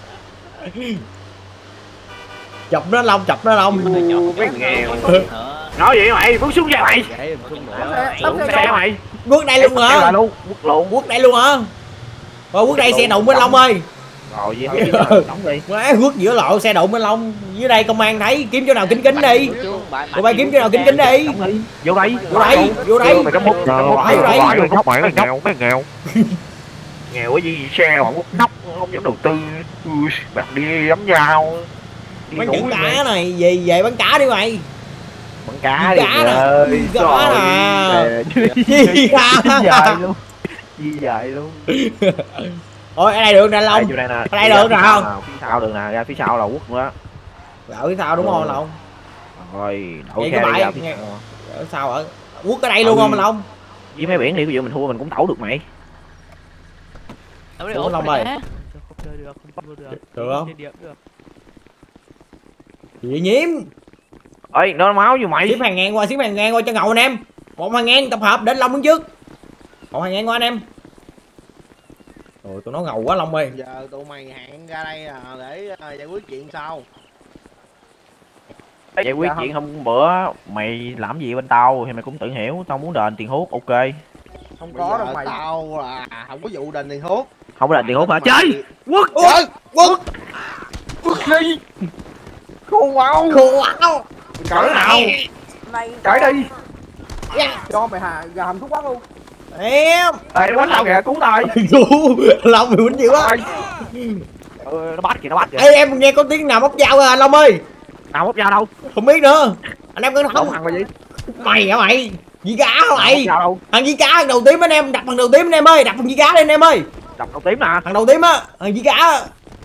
Chọc nó Long. Mấy nghèo. Nói gì mày, bước xuống xe mày. Xuống xe mày. Quốc đây luôn hả? Quốc đây luôn hả? Rồi quốc đây xe đụng bên Long ơi. Rồi gì đóng đi. Má Quốc giữa lộ xe đụng bên Long. Dưới đây công an thấy, kiếm chỗ nào kính đi. Tụi bay kiếm chỗ nào kính đi. Vô đây. Vô đây. Mày có mút. Vô đây. Mấy nghèo. nghèo cái gì xe mà quốc nóc không dám đầu tư. Bạn đi đấm nhau đi Bắn núi chữ cá mày. này gì vậy, bắn cá đi mày. Bắn cá đi Cá nè, ơi. cá nè. Gì dài luôn. Gì dài luôn. Ôi ở đây được nè Long. Đây, Ở đây được nè không? Phía sau được nè, ra phía sau là quốc nữa. Ở phía sau đúng không Long? Rồi đậu Vậy xe cái đi bãi ra phía nghe- sau. Ở sau ở quốc ở đây luôn không Long? Với mấy biển đi, ví dụ mình thua mình cũng tẩu được mày. Đâu đấy Ủa, ổn Long rồi ơi. đã. Không chơi được, không chơi được. Được không? Trên điểm được. Gì nhiễm? Ơi nó máu vô mày. Xếp hàng ngang qua, xếp hàng ngang qua cho ngầu anh em. Một hàng ngang tập hợp đến Long đứng trước. Một hàng ngang qua anh em. Rồi tụi nó ngầu quá Long ơi. Giờ tụi mày hẹn ra đây là để giải quyết chuyện sau. Giải quyết chuyện hôm bữa mày làm gì bên tao thì mày cũng tự hiểu, tao muốn đền tiền hút, ok. Không có đâu mày. Tao là không có vụ đền tiền hút. Không có đền tiền hút hả? Chơi! Quốc! Quốc! Quốc đi! Khô máu! Khổ quá. Cỡ nào? Cởi đi! Cho mày gầm thuốc quát luôn. Em. Ê, nó quánh tao kìa, cứu tao! Cứu. Long thì quýnh dữ quá. Nó bắt kìa, nó bắt kìa. Ê em nghe có tiếng nào móc dao à Long ơi. Nào bóp dao đâu? Không biết nữa. Anh em cẩn Không thận. thằng mà gì? Mày hả mày? Gì cá hả mày? Dao đâu? Thằng gì cá thằng đầu tím anh em, đặt thằng đầu tím anh em ơi, đặt thằng gì cá lên anh em ơi. Đập đầu tím nè. Thằng đầu tím á, thằng gì cá.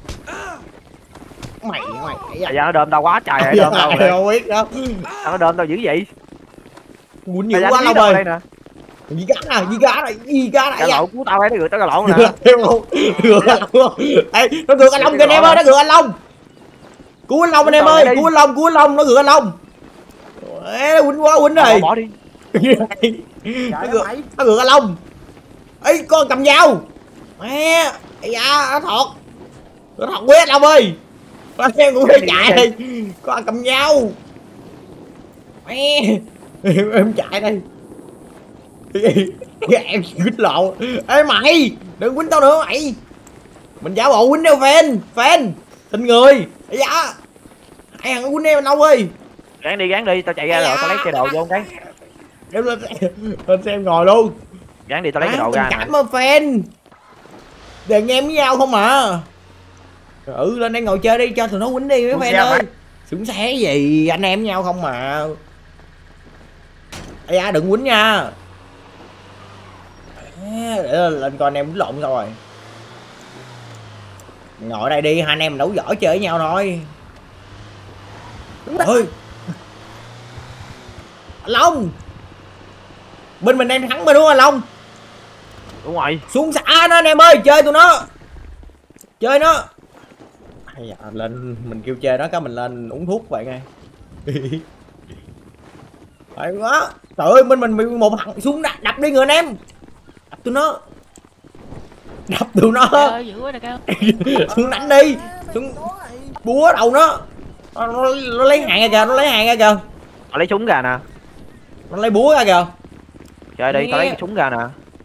Mày Bây giờ nó đơm tao quá trời rồi, đơm tao rồi. không biết đâu. Sao nó đơm tao dữ vậy? Quýnh dữ Bây giờ quá anh Long biết đâu ơi. đây nè. Gì cá này, gì cá này, gì cá này. Cái lỗ cứu tao đấy, nó gửi tao cái lỗ nè. Em không. Ê, nó gượt anh Long kìa anh em ơi, nó gượt anh Long. Cứu anh Long anh em ơi, cứu anh Long, cứu anh Long, nó gượt anh Long. Ê, nó quýnh quá quýnh rồi. Bỏ đi. Nó gượt anh Long. Ê, con cầm dao. Mẹ, ây da, nó thọt. Nó thọt quyết anh Long ơi. Con em cũng phải chạy đây. Con cầm dao. Mẹ, em chạy đây. Em quýnh lộn. Ê mày, đừng quýnh tao nữa mày. Mình giả bộ quýnh đeo fan thịnh người. Ây da, hai thằng quýnh em anh Long ơi. Gán đi, tao chạy ra rồi, tao lấy cái đồ vô cái. Em lên xem ngồi luôn. Gán đi, tao lấy cái đồ ra nè. Cảm ơn fan. Đừng em với nhau không à. Lên đây ngồi chơi đi, cho tụi nó quýnh đi mấy fan ơi. Sướng xé gì, anh em với nhau không mà. Ây da, đừng quýnh nha. Để lên coi anh em quýnh lộn sao rồi. Ngồi đây đi, hai anh em đấu võ chơi với nhau thôi. Ơi Long, bên mình đang thắng mà đúng không Long? Đúng rồi. Xuống xã nó anh em ơi, chơi tụi nó. Chơi nó. Hay dạ, lên mình kêu chơi nó cái mình lên uống thuốc vậy ngay. Phải quá. Trời ơi, bên mình bị một thằng xuống đập đi người anh em. Đập tụi nó. Đập tụi nó. Trời ơi, dữ quá đại ca. Xuống đánh đi. Xuống búa đầu nó. Nó lấy hàng ra kìa, nó lấy hàng ra kìa. Tao lấy súng ra nè. Nó lấy búa ra kìa. Chơi đi, tao lấy cái súng ra nè.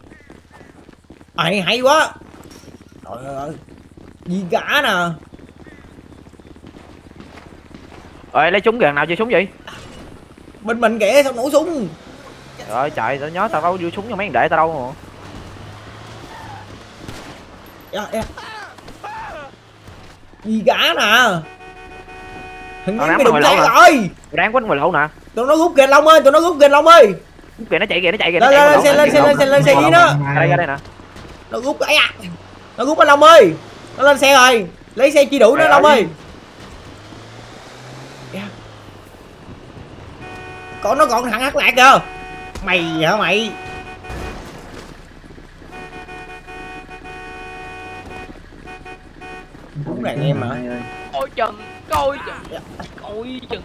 Hay quá. Trời ơi. Gì cả nè. Ơi lấy súng kìa, nào chơi súng gì? Bên mình kìa, sao nổ súng. Rồi chạy, tao nhớ tao đâu đưa súng cho mấy thằng để tao đâu mà. Dạ. Gì cả nè. Thằng Tao Nhím ném bị đụng mày tay lộn nè. rồi. Đáng quánh mày lộn nè. Tụi nó rút kìa Long ơi, tụi nó rút kìa Long ơi. Kìa nó chạy kìa, nó chạy kìa. Lên xe với nó. Đây ra đây nè. Nó rút ấy à. Nó rút anh Long ơi. Nó lên xe rồi. Lấy xe chi đủ nó Long ơi. Nó còn thằng hắc lạc kìa. Mày hả mày? Đúng là anh em mà. Coi chừng, coi chừng. Coi chừng.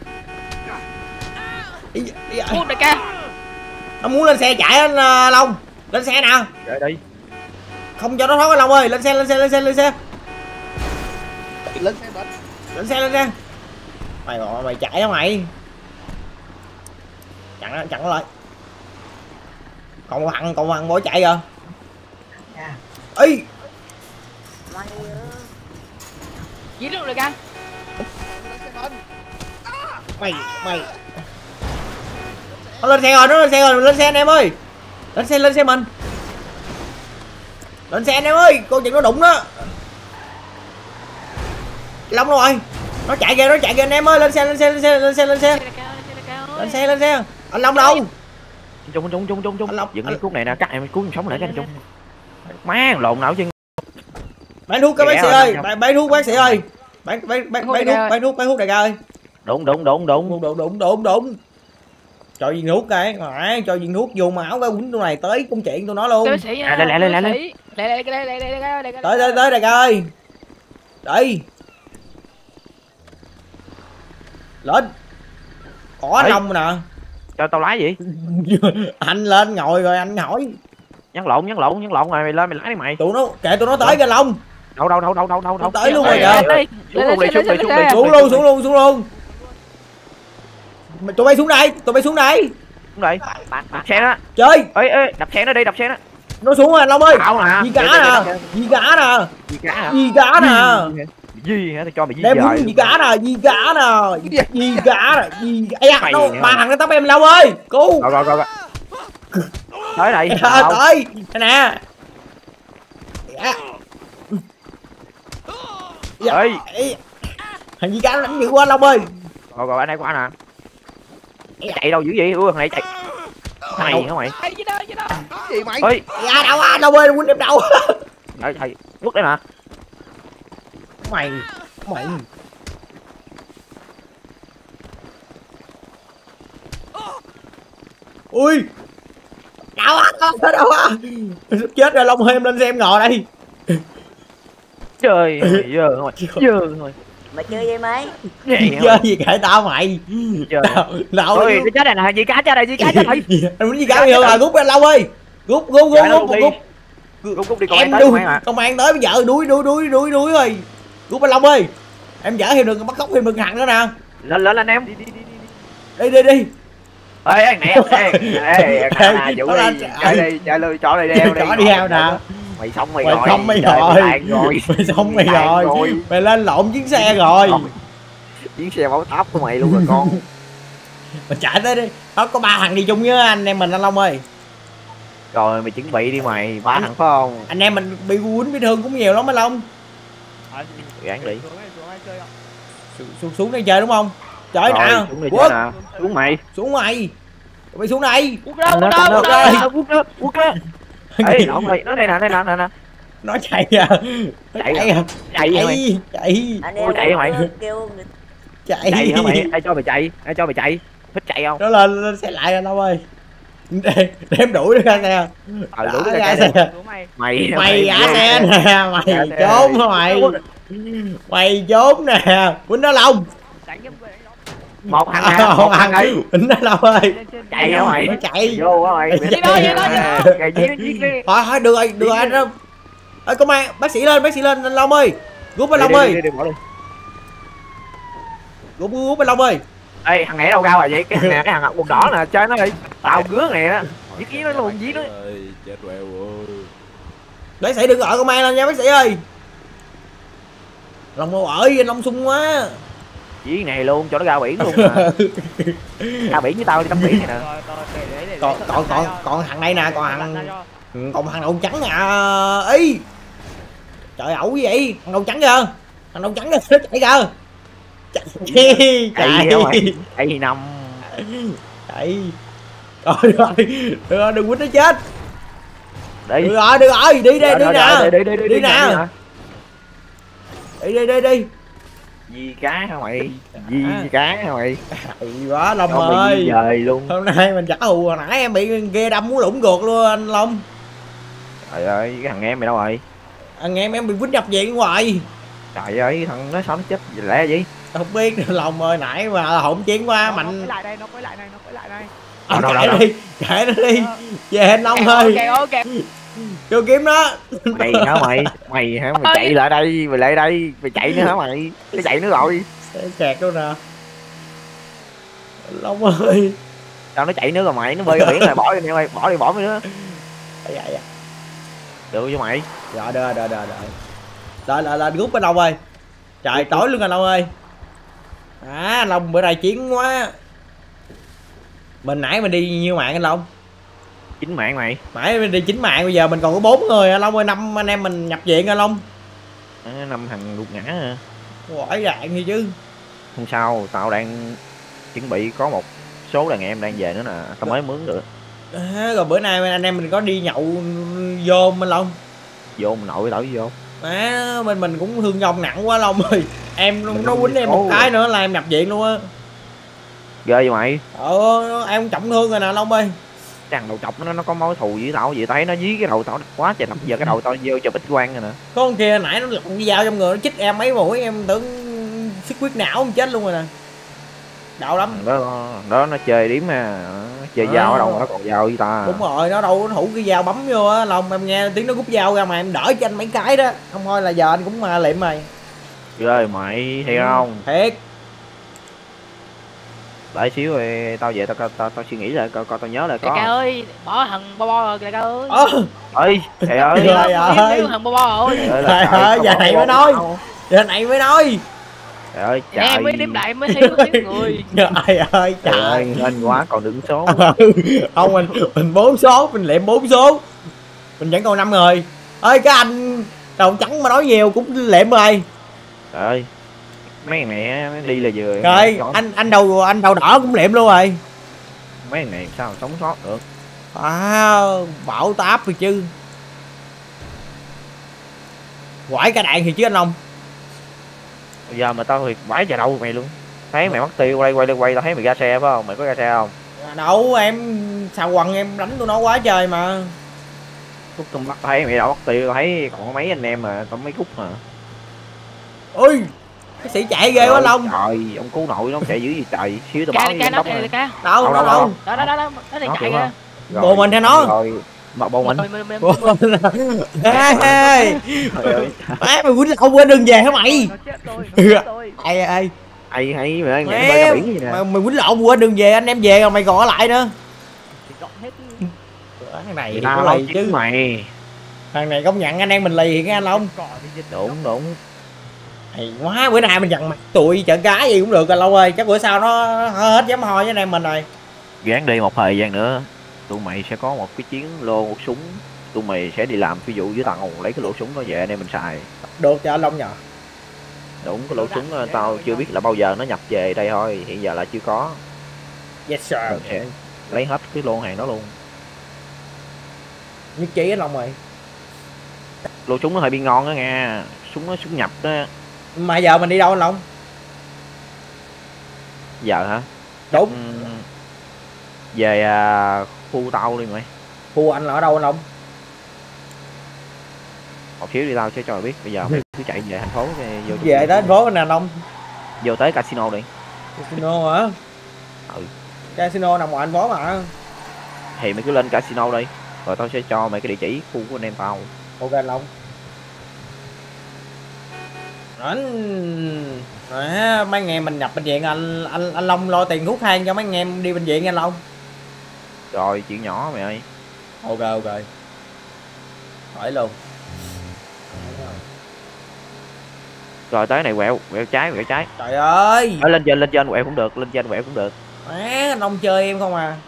Ủa đại ca. Nó muốn lên xe chạy anh Long. Lên xe nè. Chạy đi. Không cho nó thoát anh Long ơi. Lên xe. Lên xe bật. Lên xe. Mày chạy hả mày? Chặn nó lại. Còn thằng bỏ chạy rồi. Ê. Giết được đại ca. Mày. Nó lên xe rồi, lên xe anh em ơi. Lên xe mình. Lên xe anh em ơi, con chừng nó đụng đó. Long rồi. Nó chạy kìa anh em ơi, lên xe. Lên xe. Anh Long đâu? Trung Anh Long. dựng cái cuốc này nè, cắt em cuốc sống lại cái anh Trung. Má lộn não chứ. Bán thuốc các bác sĩ ơi, bán thuốc bác sĩ ơi. Bán thuốc đại ca ơi. Đụng. Cho viên thuốc cái, cho viên thuốc vô máu cái quýnh tôi này tới công chuyện tôi nói luôn. Lên. Tới đại ca ơi. Đây. Lên. Có anh Long nè. Cho tao lái gì? Anh lên ngồi rồi anh hỏi. Nhắn lộn rồi mày lên mày lái đi mày. Tụi nó kệ tụi nó tới kìa Long. Đâu. Tới luôn rồi kìa. Xuống luôn. Tụi bay xuống đây. Đúng rồi. Đập xe đó. Chơi. Ê, đập xe nó đi. Nó xuống rồi anh Long ơi. Gì cá nè. Gì cá nè. Gì hả? Tao cho mày gì đem giờ. gì cá nè. Ây da, ba thằng nó tóc em Long ơi. Cứu. Rồi. Tới đây. Tới. Đây nè. Ơi. Thằng gì cá nó đánh dữ quá Long ơi. Rồi anh đây của anh à. Chạy đâu dữ vậy? Thằng này chạy. Mày hả mày? Gì mày? Ơi. À đâu á, Long ơi, quýnh em đâu. Thầy, bước đây nè. Mày. Ui. Đâu á. Chết rồi Long ơi, em lên xe em ngồi đây. Trời ơi, giờ rồi. Mày chơi vậy mấy? Chơi gì kệ tao mày. Trời. Đâu ơi, cái chết này nè, gì cá chết đây. Anh muốn gì cá nhiều à, rút anh Long ơi. Rút. Rút đi con em tới đuôi, mà. công an tới bây giờ đuổi rồi. Rút anh Long ơi. Em dở thêm được bắt cóc thêm được thằng nữa nè. Lên anh em. Đi. Ê này vũ đi. Chơi lui chó này đeo đi. Chó đi heo nè. Mày xong mày rồi. Mày lên lộn chuyến xe rồi. Chuyến xe máu tóc của mày luôn rồi con. Mày chạy tới đi. Đó có 3 thằng đi chung với anh em mình anh Long ơi. Rồi mày chuẩn bị đi mày, 3 thằng phải không? Anh em mình bị quýnh bị thương cũng nhiều lắm anh Long. Gán đi. Xuống đây chơi đúng không? Trời nè. Xuống mày. Mày xuống đây. Quất đó. Ê, nó đây nè. Nó chạy à. Chạy hả mày? Chạy hả mày? Ai cho mày chạy? Thích chạy không? Nó lên xe lại anh Long ơi. Đem đuổi nó ra xe. Đuổi ra xe. Mày gã xe nè, mày trốn hả mày? Mày trốn nè, quýnh nó Long. Một thằng ấy. Quýnh nó Long ơi. Chạy hả mày? Nó chạy. Vô hả mày? Thôi được rồi anh Long. Ơi công an, bác sĩ lên anh Long ơi. Rút anh Long ơi. Rút anh Long ơi. Ê thằng này đâu ra rồi vậy? Cái thằng quần đỏ nè, chơi nó đi. Tao gứa này đó. Giết nó luôn, giết nó. Chết quẹo ơi. Bác sĩ đừng gọi công an lên nha bác sĩ ơi. Long ơi, anh Long sung quá. Giết này luôn, cho nó ra biển luôn mà. Ra biển với tao đi tắm biển này nè. Còn thằng này nè, còn thằng đầu trắng à. Ý. Trời ẩu gì vậy? Thằng đầu trắng kìa. Nó chạy kìa. Chạy gì nằm. Chạy. Rồi đừng quýnh nó chết. Đi. Được rồi, đi nè. Đi. Gì cá hả mày? Gì cá hả mày? Hay quá Long ơi. Dời luôn. Hôm nay mình trả thù hồi nãy em bị ghe đâm muốn lũng ruột luôn anh Long. Trời ơi, cái thằng em mày đâu rồi? Anh em bị quýnh nhập viện hoài. Trời ơi, thằng nó sao nó chết lẽ gì? Không biết Long ơi, nãy mà hỗn chiến quá mạnh. Nó quay lại đây. Kệ nó đi. Về anh Long ơi. Ok. Kêu kiếm nó. Mày hả mày? Mày chạy lại đây, mày chạy nữa hả mày? Nó chạy nữa rồi. Kẹt luôn nè. Long ơi. Sao nó chạy nữa rồi mày? Nó bơi ra biển rồi, bỏ đi mày, bỏ mày nữa. Được cho mày. Rồi đợi rút anh Long ơi. Trời tối luôn anh Long ơi. Anh Long bữa nay chiến quá. Mình nãy mình đi nhiêu mạng anh Long? Chính mạng mày. Mãi mình đi 9 mạng, bây giờ mình còn có 4 người anh Long ơi, 5 anh em mình nhập viện anh Long. 5 thằng gục ngã à. Quải đạn gì chứ. Không sao, tao đang chuẩn bị có một số đàn em đang về nữa nè, tao mới mướn được. Rồi bữa nay anh em mình có đi nhậu vô anh Long. Vô mình nội tao vô. Bên mình cũng thương vong nặng quá Long ơi. Em nó quýnh em một cái nữa là em nhập viện luôn á. Ghê vậy mày? Em cũng trọng thương rồi nè Long ơi. Thằng đầu chọc nó có mối thù với tao, vậy thấy nó dí cái đầu tao quá trời, giờ cái đầu tao vô chụp ít quang rồi nè. Có con kia nãy nó lọc cái dao trong người, nó chích em mấy mũi, em tưởng xuất huyết não em chết luôn rồi nè. Đạo lắm. Đó nó chơi điếm mà, chơi dao ở đâu mà nó còn dao với ta. Đúng rồi, nó đâu có thủ cái dao bấm vô á Long, em nghe tiếng nó rút dao ra mà em đỡ cho anh mấy cái đó. Không thôi là giờ anh cũng liệm mày. Ghê mày, thiệt không? Thiệt. Đợi xíu rồi tao về tao suy nghĩ lại coi tao nhớ lại có. Đại ca ơi, bỏ thằng bo rồi đại ca ơi. Ơi, trời ơi. Trời ơi. Thằng bo rồi. Trời ơi, giờ này mới nói. Giờ này mới nói. Trời ơi, trời. Em mới đếm đại mới thiếu người. Trời ơi, trời ơi. Hên quá còn đứng số. Không, mình 4 số, mình liệm 4 số. Mình vẫn còn 5 người. Ơi cái anh đầu trắng mà nói nhiều cũng liệm rồi. Trời ơi. Mấy thằng này đi là vừa. Rồi, anh đầu đỏ cũng liệm luôn rồi. Mấy thằng này sao sống sót được. Bão táp rồi chứ. Quải cả đạn thì chứ anh Long. Bây giờ mà tao thì quái giờ đâu mày luôn. Thấy mày mất tiêu quay tao thấy mày ra xe phải không? Mày có ra xe không? Đâu, em xào quần em đánh tụi nó quá trời mà. Cút tao bắt thấy mày đâu mất tiêu, tao thấy còn có mấy anh em mà tao mấy cút mà. Ôi, cái sĩ chạy ghê quá Long. Trời, ông cứu nội nó chạy dữ gì trời, xíu tao báo Ca nó kìa ca. Đâu. Đó nó chạy kìa. Bộ mình hay nó? Rồi, bộ mình. Mày quýnh ông quên đường về hả mày? Nó chết tôi. Ai hay mày ra biển gì nè. Mày quýnh lộn quên đường về, anh em về rồi mày còn ở lại nữa. Thì gọn hết. Thằng này thì Tao có nói lì chứ chứ. mày. Thằng này công nhận anh em mình lì thì nghe anh Long. Đúng. Hay quá, bữa nay mình dằn mặt tụi chợ cái gì cũng được anh Long ơi, chắc bữa sau nó hết dám hoi với anh em mình rồi. Gán đi một thời gian nữa tụi mày sẽ có một cái chiến lô một súng, tụi mày sẽ đi làm ví dụ với tao lấy cái lỗ súng đó về anh em mình xài. Được cho anh Long nhờ. Đúng, cái lỗ súng tao chưa biết là bao giờ nó nhập về đây thôi, hiện giờ là chưa có. Yes sir. Mình sẽ lấy hết cái lô hàng đó luôn. Nhất trí anh Long ơi. Lô súng nó hơi bị ngon đó nha, súng nhập đó. Mà giờ mình đi đâu anh Long? Giờ hả? Đúng. Về khu tao đi mày. Khu anh là ở đâu anh Long? Một xíu đi tao sẽ cho mày biết, bây giờ mày cứ chạy về thành phố vô. Về tới thành phố nè anh Long. Vô tới casino đi. Casino hả? Ừ. Casino nằm ngoài thành phố mà. Thì mày cứ lên casino đi, rồi tao sẽ cho mày cái địa chỉ khu của anh em tao. Ok anh Long. Mấy anh em mình nhập bệnh viện, anh Long lo tiền thuốc thang cho mấy anh em đi bệnh viện anh Long. Rồi chuyện nhỏ mày ơi. Ok hỏi luôn. Rồi tới này quẹo trái. Trời ơi. Lên trên quẹo cũng được, Anh Long chơi em không à.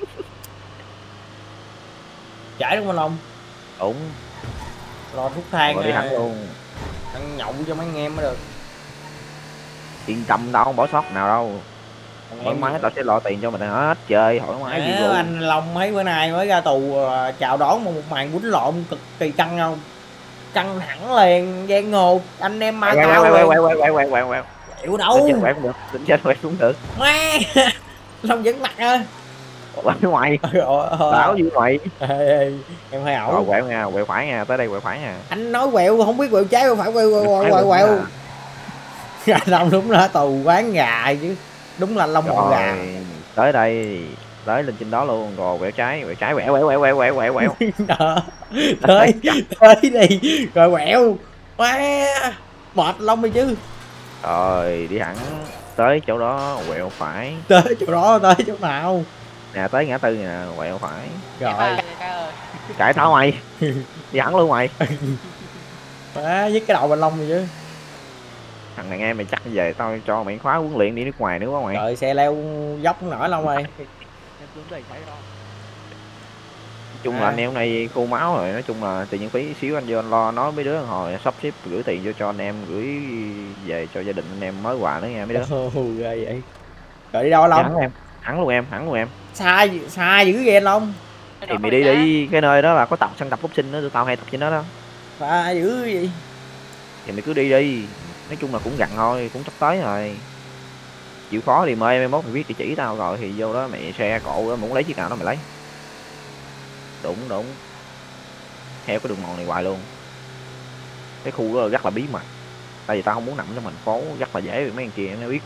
Chảy đúng không anh Long? Đúng. Lo thuốc thang rồi đi thẳng luôn. Ăn nhậu cho mấy anh em mới được. Yên tâm, tao không bỏ sót nào đâu. Thoải mái, tao sẽ lo tiền cho mình hết, chơi thoải mái gì luôn. Anh Long mấy bữa nay mới ra tù chào đón một màn quýnh lộn cực kỳ căng không? Căng thẳng liền, giang ngột, anh em ma cao quẹo quẹo đâu? Quẹo cũng được, tính trên quẹo cũng được. Má. Long vẫn mặt ơi. Quẹo ngoài. Đảo như vậy. Em hay ẩu. Quẹo nha, quẹo phải nha, tới đây quẹo phải nha. Anh nói quẹo không biết quẹo trái quẹo phải quẹo. Long đúng là tù quán gà chứ. Đúng là Long rồi, gà. Tới đây, tới lên trên đó luôn, rồi quẹo trái quẹo. Đó. Tới đi, rồi quẹo. Quá mệt Long rồi chứ. Rồi đi thẳng tới chỗ đó quẹo phải. Tới chỗ đó, tới chỗ nào? Nè tới ngã tư nè, quẹo phải. Rồi. Cãi tháo mày. Đi thẳng luôn mày. Quá với cái đầu bên Long rồi chứ. Thằng này nghe mày chắc về tao cho mày khóa huấn luyện đi nước ngoài nữa quá mày. Trời xe leo dốc nổi Long ơi. chung là anh em này khô máu rồi, nói chung là tiền nhân phí xíu anh vô anh lo nói mấy đứa hồi sắp xếp gửi tiền vô cho anh em, gửi về cho gia đình anh em mới quà nữa nha mấy đứa. Ghê vậy. Rồi đi đâu Long? Thẳng em, thẳng luôn em. Xa dữ ghê Long. Thì mày đi cái nơi đó là có tập săn tập boxing nữa, tụi tao hay tập trên đó đó. Xa dữ vậy. Thì mày cứ đi, nói chung là cũng gần thôi, cũng sắp tới rồi. Chịu khó thì mời em mốt mày biết địa chỉ tao rồi thì vô đó mày xe cộ đó, muốn lấy chiếc nào đó mày lấy. Đúng theo cái đường mòn này hoài luôn. Cái khu đó rất là bí mật, tại vì tao không muốn nằm trong thành phố, rất là dễ bị mấy anh kia em biết.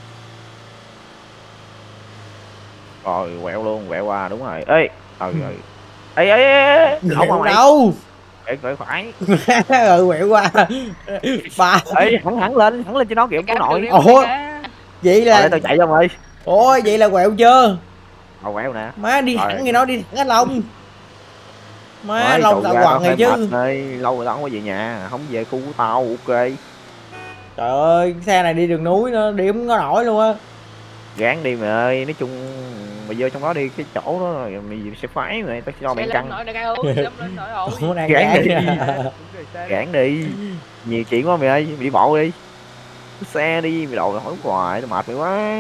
Rồi quẹo luôn, quẹo qua đúng rồi. Ê ê không mà mày đâu quẹo phải. Quẹo qua ba. Ê thẳng lên cho nó kìa cứu nội. Ủa vậy là tao chạy cho mày. Ôi vậy là quẹo chưa? Quẹo nè Má đi rồi. Thẳng thì nó đi thẳng cái Long. Má Long tao quằn này chứ. Lâu rồi tao không có về nhà, không về khu của tao. Ok trời ơi xe này đi đường núi nữa đi không có nổi luôn á. gán đi mày ơi, nói chung mày vô trong đó đi, cái chỗ đó rồi mày sẽ phái mày, tao cho mày căng. Gán đi nhiều chuyện quá mày ơi, mày đi bộ đi, xe đi mày đồ hỏi hoài tao mệt mày quá.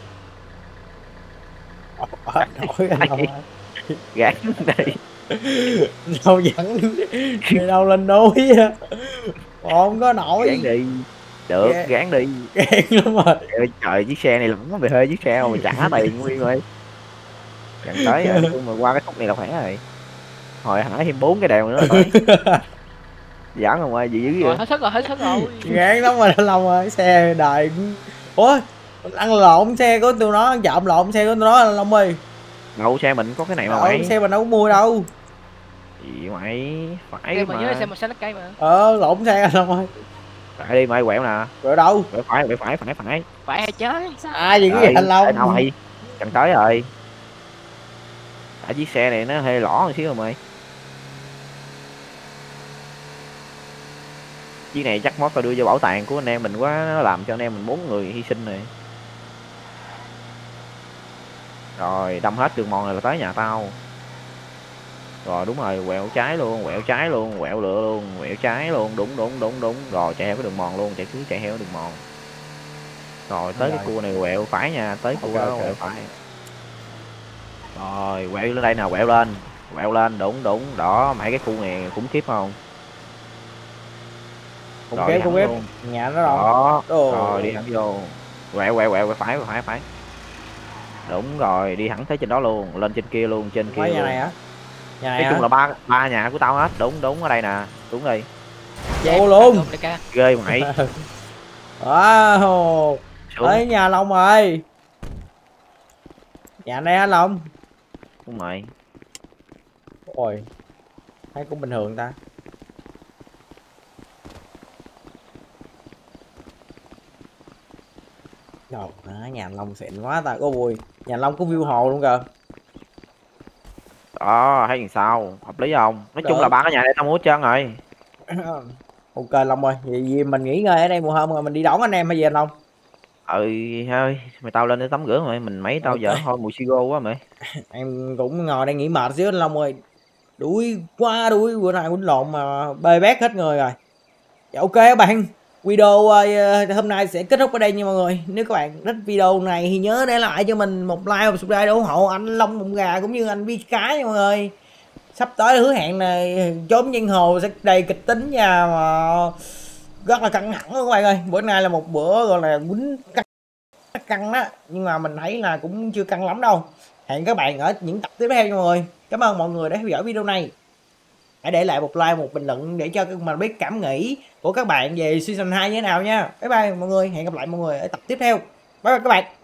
Gán đi đâu dẫn đi đâu lên núi á, không có nổi. Gán đi được, gán đi. Gán lắm rồi. Trời chiếc xe này lắm mày hơi, chiếc xe mà trả tiền nguyên rồi. Gần tới rồi, mà qua cái khúc này là khỏe rồi. Hồi hả thêm 4 cái đèo nữa rồi. Giỡn không ơi, gì dữ vậy? Hết sức rồi. Gán lắm rồi Long ơi, xe đời. Ủa, ăn lộn xe của tụi nó, ăn trộm lộn xe của tụi nó Long ơi. Đâu xe mình có cái này mà mày. Xe mình đâu có mua đâu. Gì mày, phải Cây mà. nhớ xe một xe nó cây mà. Lộn xe Long ơi. Phải đi mày, quẹo nè. Rồi đâu? Phải. Phải hay trái? Gì cái gì anh Long? Đâu mày? Gần tới rồi. Tại chiếc xe này nó hơi lỏ một xíu rồi mày. Chiếc này chắc mốt tao đưa vô bảo tàng của anh em mình quá, nó làm cho anh em mình 4 người hy sinh rồi. Rồi đâm hết đường mòn này là tới nhà tao. Rồi đúng rồi, quẹo trái luôn, quẹo lựa luôn, quẹo trái luôn, đúng. Rồi chạy theo cái đường mòn luôn, chạy theo đường mòn. Rồi tới cái cua này quẹo phải nha, tới cua đó quẹo phải. Rồi quẹo lên đây nào, quẹo lên, đúng. Đó, mấy cái khu này khủng khiếp không? Khủng khiếp. Nhà nó đó. Rồi đi thẳng vô. Quẹo phải. Đúng rồi, đi thẳng tới trên đó luôn, lên trên kia luôn, trên kia. Nhà này hả? Nói chung là ba nhà của tao hết, đúng ở đây nè, đúng đi. Vô luôn. Ghê mày. Wow. Tới nhà Long rồi. Nhà này hả Long? Đúng mày. Ôi. Thấy cũng bình thường ta. Trời ơi, nhà Long xịn quá ta, có vui. Nhà Long có view hồ luôn kìa. Thấy làm sao, hợp lý không? Nói chung là ba cái nhà này tao mua hết trơn rồi. Ok Long ơi, vậy mình nghỉ ngơi ở đây một hôm rồi mình đi đón anh em hay gì anh Long? Thôi, mày tao lên để tắm rửa rồi, mình mấy tao dở thôi, mùi xì gô quá mày. Em cũng ngồi đây nghỉ mệt xíu anh Long ơi. Đuối bữa nay quýnh lộn mà bê bét hết người rồi. Dạ ok các bạn, video hôm nay sẽ kết thúc ở đây nha mọi người. Nếu các bạn thích video này thì nhớ để lại cho mình một like và subscribe để ủng hộ anh Long Bụng Gà cũng như anh Vi Cái nha mọi người. Sắp tới hứa hẹn này chốn giang hồ sẽ đầy kịch tính nha, mà rất là căng thẳng luôn các bạn ơi. Bữa nay là một bữa gọi là quýnh căng đó, nhưng mà mình thấy là cũng chưa căng lắm đâu. Hẹn các bạn ở những tập tiếp theo nha mọi người. Cảm ơn mọi người đã theo dõi video này. Hãy để lại một like, một bình luận để cho mình biết cảm nghĩ của các bạn về season 2 như thế nào nha. Bye bye mọi người, hẹn gặp lại mọi người ở tập tiếp theo. Bye bye các bạn.